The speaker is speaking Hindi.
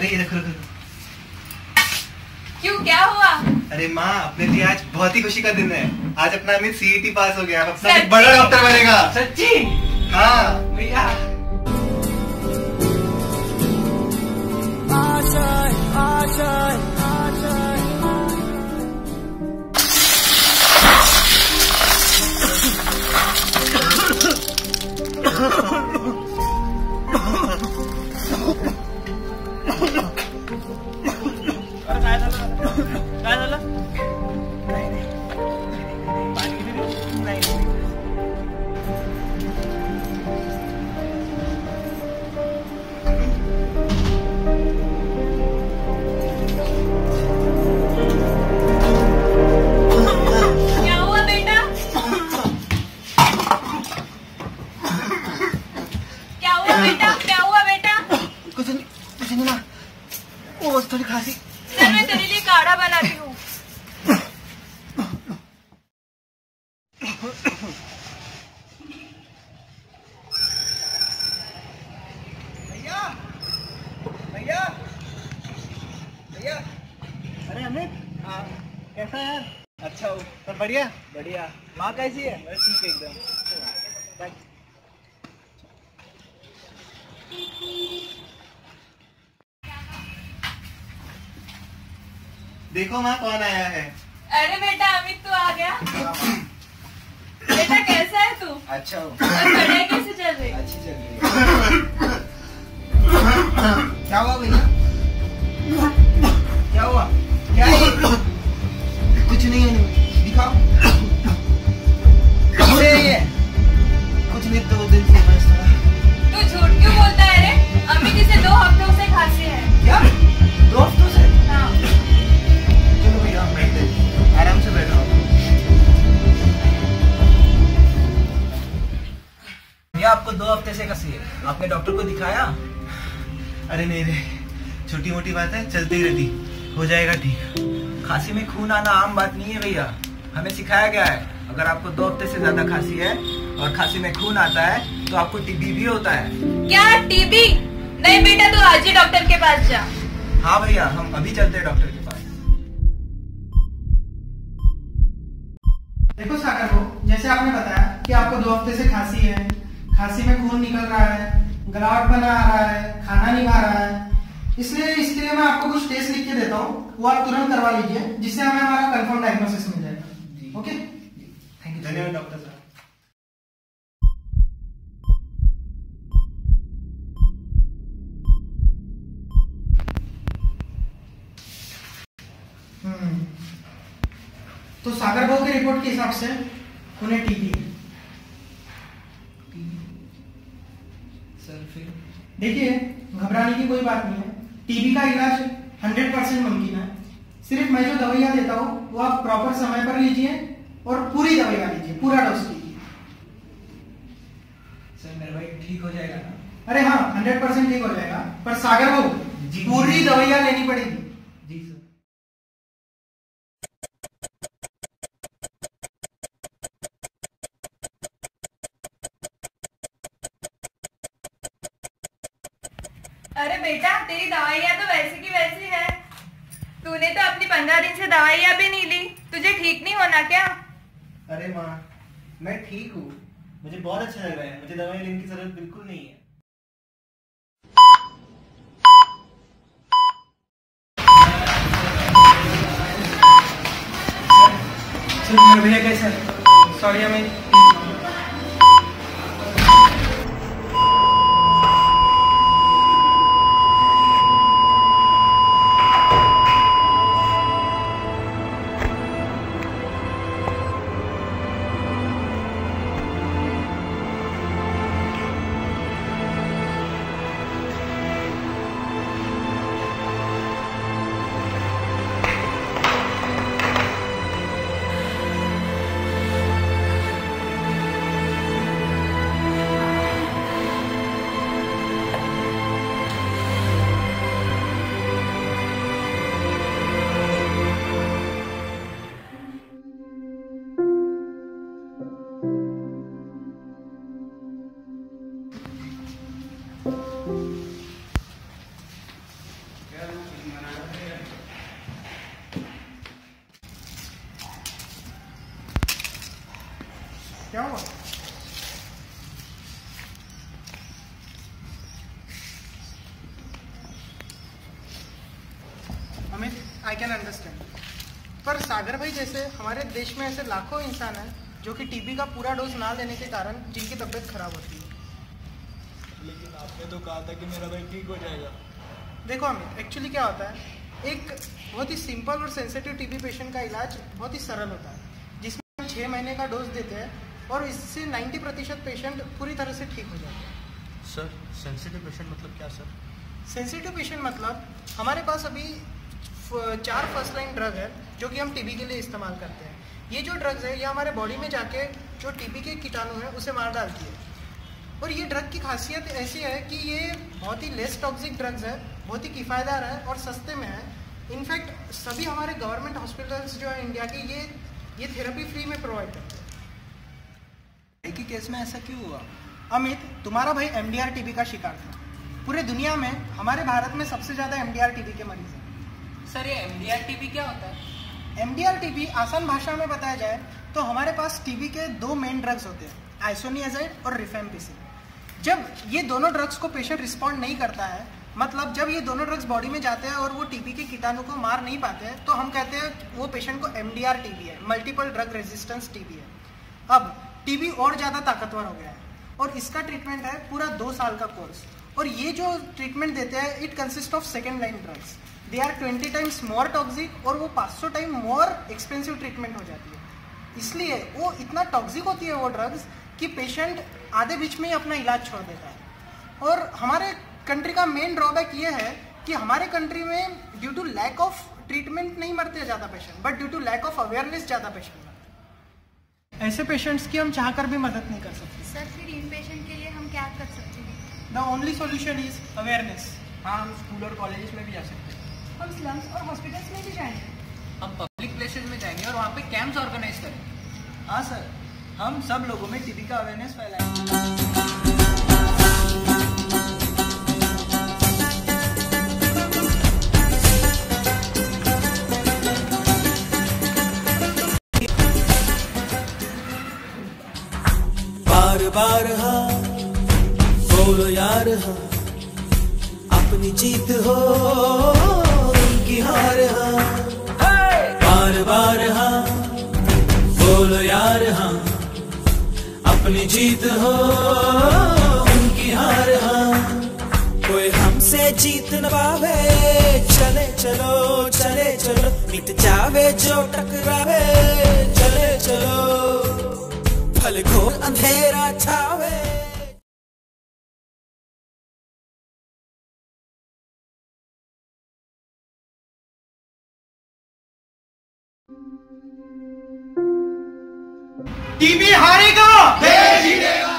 अरे ये रखो। क्यों, क्या हुआ? अरे माँ, अपने लिए आज बहुत ही खुशी का दिन है। आज अपना अमित सीईटी पास हो गया, अपना एक बड़ा डॉक्टर बनेगा। सच्ची? हाँ भैया। काय झालं? क्या हुआ बेटा? क्या हुआ बेटा? क्या हुआ बेटा? कुछ नहीं ना, वो बस थोड़ी खांसी। सर, मैं तेरे लिए काढ़ा बनाती हूँ। भैया भैया भैया। अरे अमित, कैसा है यार? अच्छा हो, सब बढ़िया? बढ़िया। माँ कैसी है? बस ठीक है एकदम। देखो माँ, कौन आया है। अरे बेटा अमित, तू आ गया। बेटा कैसा है तू? अच्छा हो। और पढ़ाई कैसे चल रही? अच्छी चल रही है। क्या हुआ भैया? क्या हुआ? क्या है? कुछ नहीं है, दिखाओ। कब से है ये? कुछ नहीं, 2 दिन से बस। तू झूठ क्यों बोलता है रे? अमित इसे 2 हफ्तों से खांसी है। क्या? 2 हफ्तों से? हाँ। चलो भैया, बैठते, आराम से बैठो। भैया आपको 2 हफ्ते से खांसी है, आपने डॉक्टर को दिखाया? अरे नहीं रे, छोटी मोटी बात है, चलती ही रहती, हो जाएगा ठीक। खांसी में खून आना आम बात नहीं है भैया। हमें सिखाया गया है, अगर आपको 2 हफ्ते से ज्यादा खांसी है और खांसी में खून आता है तो आपको टीबी भी होता है। क्या टीबी? नहीं बेटा, तू आज ही डॉक्टर के पास जा। हाँ भैया, हम अभी चलते हैं डॉक्टर के पास। देखो सागर को, जैसे आपने बताया कि आपको 2 हफ्ते से खांसी है, खांसी में खून निकल रहा है, गलावट बना आ रहा है, खाना नहीं खा रहा है, इसलिए इसके लिए मैं आपको कुछ टेस्ट लिख के देता हूँ, वो आप तुरंत करवा लीजिए, जिससे हमें हमारा कंफर्म डायग्नोसिस मिल जाएगा। Okay, thank you. धन्यवाद डॉक्टर साहब। तो सागर भाऊ की रिपोर्ट के हिसाब से उन्हें टीबी है। सर फिर? देखिए, घबराने की कोई बात नहीं है। टीबी का इलाज 100% मुमकिन है। सिर्फ मैं जो दवाइयाँ देता हूँ वो आप प्रॉपर समय पर लीजिए और पूरी दवाइयाँ लीजिए, पूरा डोज लीजिए। सर मेरा भाई ठीक हो जाएगा ना? अरे हाँ, 100% ठीक हो जाएगा, पर सागर भाऊ पूरी दवाइयाँ लेनी पड़ेगी। जी सर। अरे बेटा, तेरी दवाइयाँ तो वैसी की वैसी है। तूने तो अपनी 15 दिन से दवाइयाँ भी नहीं ली, तुझे ठीक नहीं होना क्या? अरे माँ, मैं ठीक हूँ, मुझे बहुत अच्छा लग रहा है, मुझे दवाई लेने की जरूरत बिल्कुल नहीं है। सिर्फ मेरे भैया कैसे है? सॉरी हमें क्या हुआ? अमित, आई कैन अंडरस्टैंड, पर सागर भाई जैसे हमारे देश में ऐसे लाखों इंसान हैं जो कि टीबी का पूरा डोज ना लेने के कारण जिनकी तबीयत खराब होती है। लेकिन आपने तो कहा था कि मेरा भाई ठीक हो जाएगा। देखो अमित, एक्चुअली क्या होता है, एक बहुत ही सिंपल और सेंसिटिव टीबी पेशेंट का इलाज बहुत ही सरल होता है, जिसमें हम 6 महीने का डोज देते हैं और इससे 90% पेशेंट पूरी तरह से ठीक हो जाते हैं। सर, सेंसिटिव पेशेंट मतलब क्या सर? सेंसिटिव पेशेंट मतलब हमारे पास अभी 4 फर्स्ट लाइन ड्रग है जो कि हम टीबी के लिए इस्तेमाल करते हैं। ये जो ड्रग्स है ये हमारे बॉडी में जाके जो टीबी के कीटाणु है उसे मार डालती है। और ये ड्रग की खासियत ऐसी है कि ये बहुत ही लेस टॉक्सिक ड्रग्स है, बहुत ही किफ़ायतदार है और सस्ते में है। इनफैक्ट सभी हमारे गवर्नमेंट हॉस्पिटल्स जो है इंडिया के ये थेरेपी फ्री में प्रोवाइड करते हैं। एक ही केस में ऐसा क्यों हुआ? अमित, तुम्हारा भाई एमडीआर टीबी का शिकार था। पूरे दुनिया में हमारे भारत में सबसे ज़्यादा एमडीआर टीबी के मरीज हैं। सर, ये एमडीआर टीबी क्या होता है? एमडीआर टीबी आसान भाषा में बताया जाए तो हमारे पास टीबी के 2 मेन ड्रग्स होते हैं, आइसोनियाजाइड और रिफेम्पिसिन। जब ये दोनों ड्रग्स को पेशेंट रिस्पॉन्ड नहीं करता है, मतलब जब ये दोनों ड्रग्स बॉडी में जाते हैं और वो टीबी के कीटाणु को मार नहीं पाते हैं, तो हम कहते हैं वो पेशेंट को एमडीआर टीबी है, मल्टीपल ड्रग रेजिस्टेंस टीबी है। अब टीबी और ज़्यादा ताकतवर हो गया है और इसका ट्रीटमेंट है पूरा 2 साल का कोर्स। और ये जो ट्रीटमेंट देते हैं it consist of second line drugs. They are 20 times more toxic और वो 500 टाइम मोर एक्सपेंसिव ट्रीटमेंट हो जाती है। इसलिए वो इतना टॉक्सिक होती है वो ड्रग्स कि पेशेंट आधे बीच में ही अपना इलाज छोड़ देता है। और हमारे कंट्री का मेन ड्रॉबैक ये है कि हमारे कंट्री में due to lack of treatment नहीं मरते ज़्यादा patient, but due to lack of awareness ज़्यादा पेशेंट मरते हैं। ऐसे पेशेंट्स की हम चाहकर भी मदद नहीं कर सकते। सर, फिर इन पेशेंट के लिए हम क्या कर सकते हैं? The only solution is awareness. हाँ, हम स्कूल और कॉलेज में भी जा सकते हैं। हम स्लम्स और हॉस्पिटल्स में भी जाएंगे। हम पब्लिक प्लेसेस में जाएंगे और वहाँ पे कैंप्स ऑर्गेनाइज करेंगे। हाँ सर, हम सब लोगों में टीबी का अवेयरनेस फैलाएंगे। बार बार हाँ बोलो यार, हाँ अपनी जीत हो उनकी हार, हाँ बार बार हाँ बोलो यार, हाँ अपनी जीत हो उनकी हार, हाँ कोई हमसे जीत न पावे। चले चलो चले चलो, मिट जावे जो टकरावे। चले चलो भले घोर अंधेरा छावे। टीबी हारेगा, देश जीतेगा।